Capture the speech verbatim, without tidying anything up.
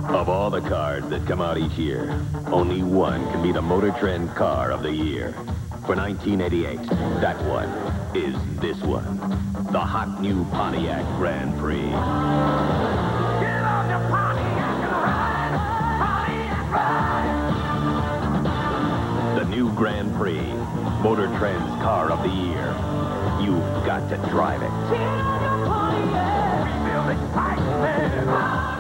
Of all the cars that come out each year, only one can be the Motor Trend Car of the Year. For nineteen eighty-eight, that one is this one. The hot new Pontiac Grand Prix. Get on the Pontiac and ride! Pontiac ride! The new Grand Prix, Motor Trend's Car of the Year. You've got to drive it. Get on the Pontiac! We feel excitement!